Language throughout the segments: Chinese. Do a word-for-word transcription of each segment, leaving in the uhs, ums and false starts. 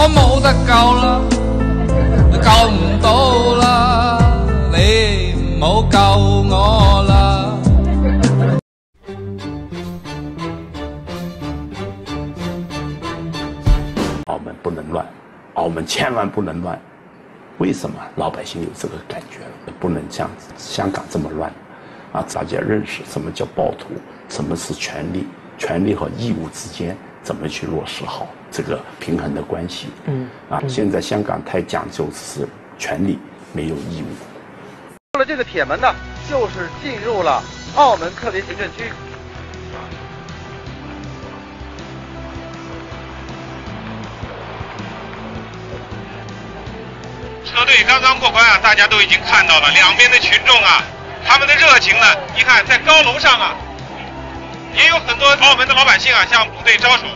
我冇得救啦，救唔到啦，你唔好救我啦。 澳门不能乱，澳门千万不能乱。为什么老百姓有这个感觉了？不能像香港这么乱啊！大家认识什么叫暴徒，什么是权利，权利和义务之间怎么去落实好这个平衡的关系？嗯啊，嗯现在香港太讲究是权利，没有义务。 过了这个铁门呢，就是进入了澳门特别行政区。 车队刚刚过关啊，大家都已经看到了两边的群众啊，他们的热情呢，你看在高楼上啊，也有很多澳门的老百姓啊向部隊招手。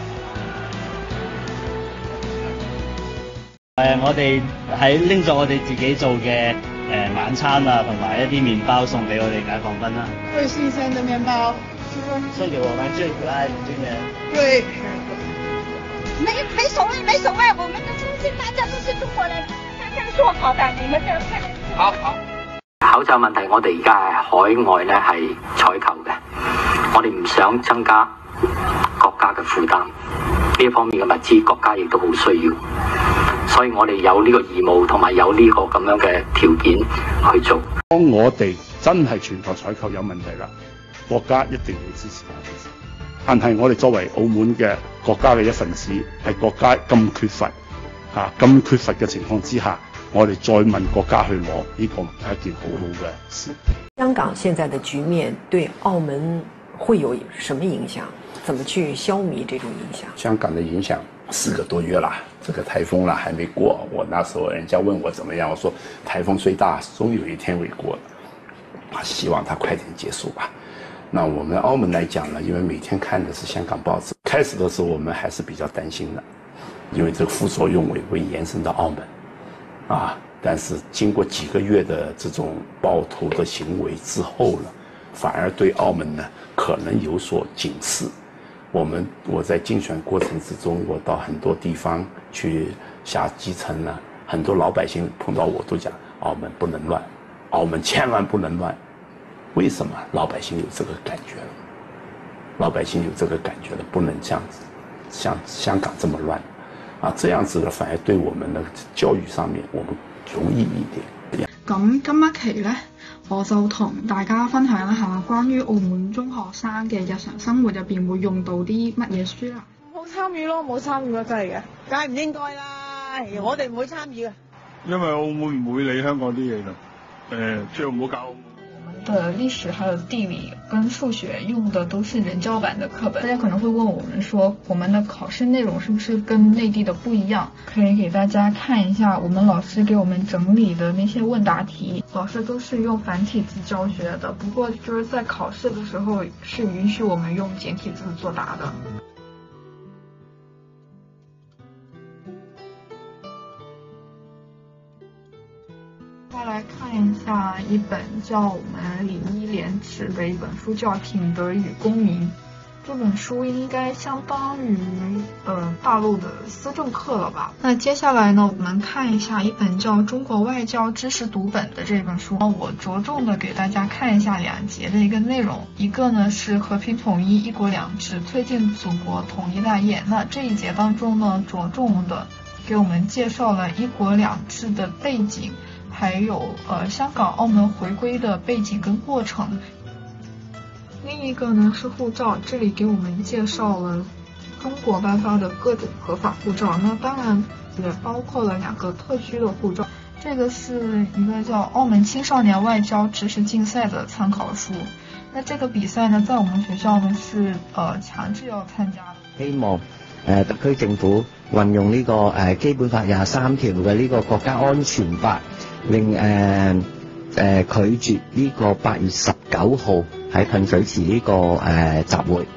誒，我哋喺拎咗我哋自己做嘅誒晚餐啊，同埋一啲麵包送俾我哋解放軍啦。 最新鮮的麵包， 送給我們最可愛的軍人。 對， 沒沒所謂，沒所謂，我們的中心大家都是中國人。說好的，你們這樣看。 好好。 口罩問題，我哋而家係海外咧係採購嘅，我哋唔想增加國家嘅負擔，呢一方面嘅物資國家亦都好需要，所以我哋有呢個義務同埋有呢個咁樣嘅條件去做。 當我哋真係全球採購有問題啦，國家一定會支持我哋。但係我哋作為澳門嘅國家嘅一份子，係國家咁缺乏嚇咁缺乏嘅情況之下。我哋再問國家去攞，呢個係一件好好嘅事。 香港現在的局面對澳門會有什麼影響？怎麼去消弭這種影響？ 香港的影響四個多月啦，這個颱風啦還沒過。我那時候人家問我怎麼樣，我說颱風最大，終有一天會過的。希望它快點結束吧。那我們澳門來講呢，因為每天看的是香港報紙，開始的時候我們還是比較擔心的，因為這個副作用會會延伸到澳門。啊！但是經過幾個月的這種暴徒的行為之後呢，反而對澳門呢可能有所警示。我們我在競選過程之中，我到很多地方去下基層呢，很多老百姓碰到我都講澳門不能亂，澳門千萬不能亂。為什麼老百姓有這個感覺了？老百姓有這個感覺了，不能像像香港這麼亂。啊，這樣子嘅反而對我們的教育上面，我們容易一點。 咁今一期呢，我就同大家分享一下關於澳門中學生嘅日常生活入邊會用到啲乜嘢書啦。 冇參與咯，冇參與咯，真係嘅，梗係唔應該啦，我哋唔會參與嘅。 因為澳門唔會理香港啲嘢啦，誒，最好唔好搞澳門。 的歷史還有地理跟數學用的都是人教版的課本，大家可能會問我們說，我們的考試內容是不是跟內地的不一樣？可以給大家看一下我們老師給我們整理的那些問答題，老師都是用繁體字教學的，不過就是在考試的時候是允許我們用簡體字作答的。再來看一下一本叫我們禮義廉恥的一本書，叫《品德與公民》。這本書應該相當於呃大陸的思政課了吧？那接下來呢，我們看一下一本叫《中國外交知識讀本》的這本書。我着重的給大家看一下兩節的一個內容，一個呢是和平統一、一國兩制，推進祖國統一大業。那這一節當中呢，着重的給我們介紹了一國兩制的背景。還有呃香港、澳門回歸的背景跟過程。另一個呢是護照，這裡給我們介紹了中國頒發的各種合法護照，那當然也包括了兩個特區的護照。這個是一個叫澳門青少年外交知識競賽的參考書。那這個比賽呢，在我們學校呢是呃強制要參加的。 希望誒特區政府運用呢個誒基本法廿三條嘅呢個國家安全法。令誒誒、呃呃、拒絕呢個八月十九號喺噴水池呢、這個誒、呃、集會。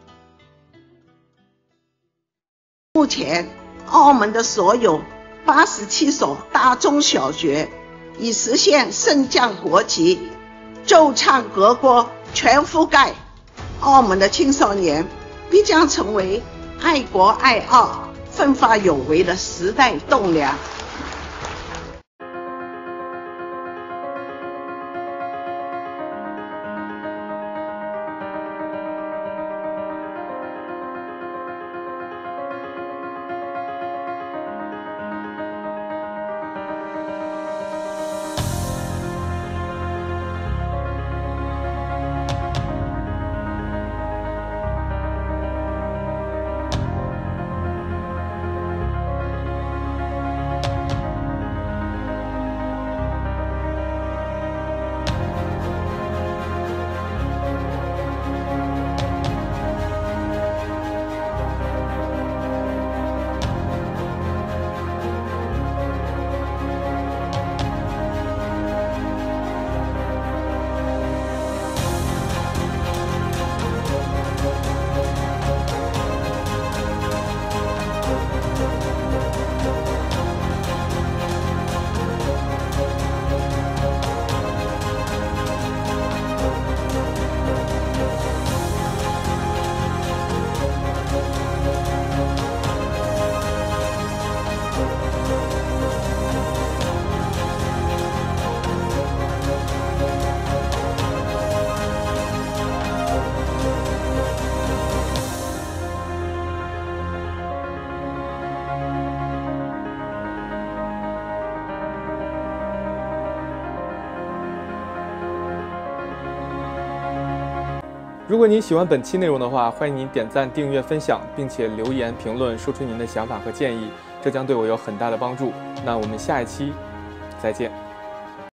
目前，澳門的所有八十七所大中小學已實現升降國旗、奏唱國歌全覆蓋。澳門的青少年必將成為愛國愛澳、 奋发有为的时代栋梁。 如果您喜欢本期内容的话，欢迎您点赞、订阅、分享，并且留言评论，说出您的想法和建议，这将对我有很大的帮助。那我们下一期再见。